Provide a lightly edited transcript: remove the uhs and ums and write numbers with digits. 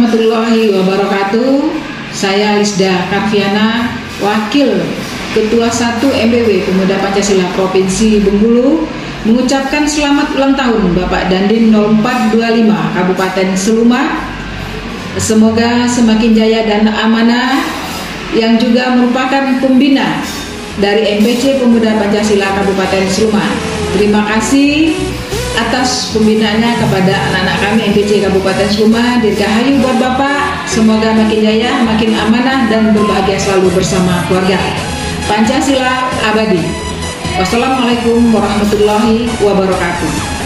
warahmatullahi wabarakatuh. Saya Lisda Karviana, Wakil Ketua 1 MPW Pemuda Pancasila Provinsi Bengkulu, mengucapkan selamat ulang tahun Bapak Dandim 0425 Kabupaten Seluma. Semoga semakin jaya dan amanah, yang juga merupakan pembina dari MPC Pemuda Pancasila Kabupaten Seluma. Terima kasih atas pembinaannya kepada anak-anak kami MPC Kabupaten Seluma. Dirgahayu buat Bapak, semoga makin jaya, makin amanah, dan berbahagia selalu bersama keluarga. Pancasila abadi. Wassalamualaikum warahmatullahi wabarakatuh.